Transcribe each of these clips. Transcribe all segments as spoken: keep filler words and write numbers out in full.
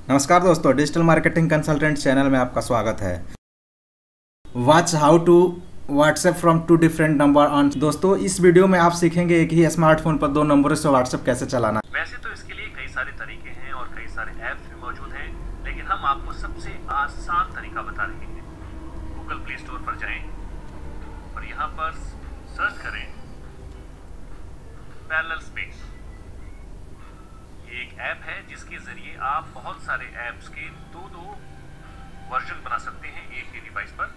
नमस्कार दोस्तों, digital marketing consultant channel में आपका स्वागत है। Watch how to WhatsApp from two different number on. दोस्तों, इस वीडियो में आप सीखेंगे एक ही स्मार्टफोन पर दो नंबरों से व्हाट्सएप कैसे चलाना। वैसे तो इसके लिए कई सारे तरीके हैं और कई सारे ऐप्स भी मौजूद हैं, लेकिन हम आपको सबसे आसान तरीका बता रहे हैं। गूगल प्ले स्टोर पर जाएं और यहाँ पर सर्च करें पैरेलल स्पेस। ये एक ऐप है जिसके जरिए आप बहुत सारे ऐप्स के दो दो वर्जन बना सकते हैं एक ही डिवाइस पर।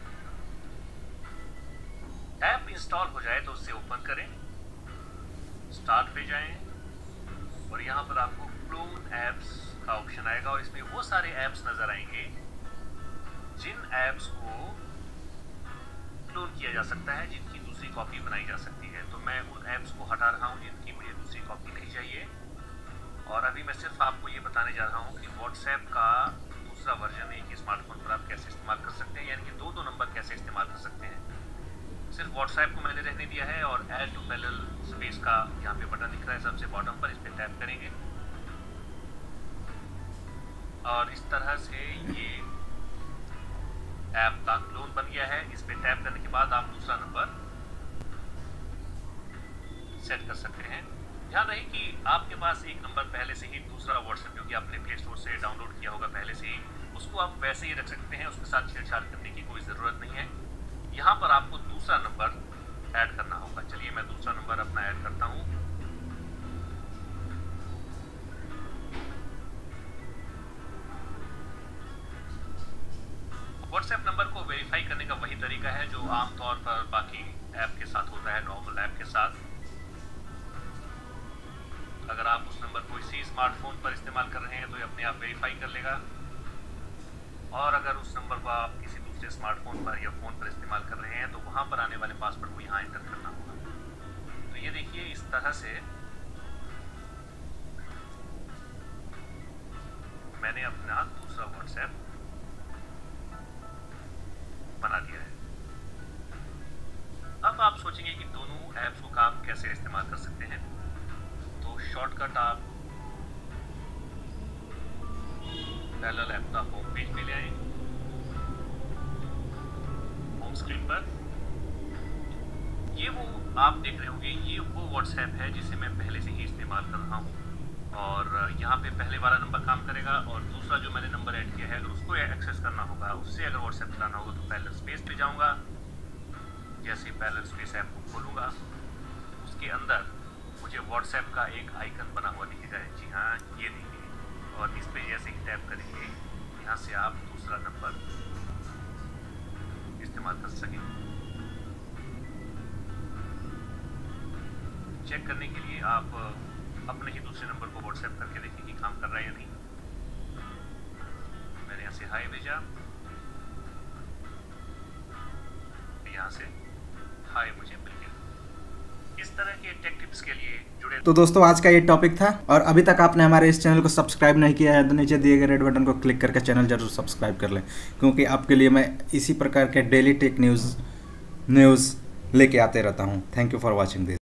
ऐप इंस्टॉल हो जाए तो उससे ओपन करें, स्टार्ट पे जाएं और यहाँ पर आपको क्लोन ऐप्स का ऑप्शन आएगा और इसमें वो सारे ऐप्स नजर आएंगे जिन ऐप्स को क्लोन किया जा सकता है, जिनकी दूसरी कॉपी बनाई जा सकती है। तो मैं उन ऐप्स को हटा रहा हूँ जिनकी मुझे दूसरी कॉपी नहीं चाहिए और अभी मैं सिर्फ आपको ये बताने जा रहा हूँ कि व्हाट्सएप का दूसरा वर्जन एक ही स्मार्टफोन पर आप कैसे इस्तेमाल कर सकते हैं, यानी कि दो दो नंबर कैसे इस्तेमाल कर सकते हैं। सिर्फ व्हाट्सएप को मैंने रहने दिया है और ऐड टू पैरेलल स्पेस का यहाँ पे बटन दिख रहा है सबसे बॉटम पर, इस पर टैप करेंगे और इस तरह से ये ऐप का क्लोन बन गया है। इस पर टैप करने के बाद आप दूसरा नंबर सेट कर सकते हैं। ध्यान रहे कि आपके पास एक नंबर पहले से ही दूसरा व्हाट्सएप जो कि आपने प्ले स्टोर से डाउनलोड किया होगा पहले से ही, उसको आप वैसे ही रख सकते हैं, उसके साथ छेड़छाड़ करने की कोई ज़रूरत नहीं है। यहाँ पर आपको दूसरा नंबर ऐड करना होगा। चलिए मैं दूसरा नंबर अपना ऐड करता हूँ। व्हाट्सएप नंबर को वेरीफाई करने का वही तरीका है जो आमतौर पर बाकी ऐप के साथ होता है, नॉर्मल ऐप के साथ। अगर आप उस नंबर को इसी स्मार्टफोन पर इस्तेमाल कर रहे हैं तो ये अपने आप वेरीफाई कर लेगा और अगर उस नंबर को आप किसी दूसरे स्मार्टफोन पर या फ़ोन पर इस्तेमाल कर रहे हैं तो वहाँ पर आने वाले पासवर्ड को यहाँ एंटर करना होगा। तो ये देखिए, इस तरह से मैंने अपना दूसरा व्हाट्सएप बना दिया है। अब आप सोचेंगे कि दोनों ऐप्स को आप कैसे इस्तेमाल कर सकते हैं। तो शॉर्टकट आप पैरेलल ऐप का होम पेज पे ले आए, होम स्क्रीन पर। ये वो आप देख रहे होंगे, ये वो व्हाट्सएप है जिसे मैं पहले से ही इस्तेमाल कर रहा हूँ और यहाँ पे पहले वाला नंबर काम करेगा और दूसरा जो मैंने नंबर ऐड किया है अगर उसको एक्सेस करना होगा, उससे अगर व्हाट्सएप चलाना होगा तो पैरेलल स्पेस पे जाऊँगा। जैसे पैरेलल स्पेस ऐप को खोलूँगा उसके अंदर मुझे व्हाट्सएप का एक आइकन बना हुआ दिखेगा। जी हाँ, ये देखिए, और इस पे जैसे ही टैप करेंगे यहाँ से आप दूसरा नंबर इस्तेमाल कर सकेंगे। चेक करने के लिए आप अपने ही दूसरे नंबर को व्हाट्सएप करके देखें कि काम कर रहा है या नहीं। मैंने यहाँ से हाय भेजा, यहाँ से हाय मुझे मिल गया। इस तरह के टेक टिप्स के लिए जुड़े। तो दोस्तों, आज का ये टॉपिक था और अभी तक आपने हमारे इस चैनल को सब्सक्राइब नहीं किया है तो नीचे दिए गए रेड बटन को क्लिक करके चैनल जरूर सब्सक्राइब कर लें, क्योंकि आपके लिए मैं इसी प्रकार के डेली टेक न्यूज़ न्यूज़ लेके आते रहता हूँ। Thank you for watching this.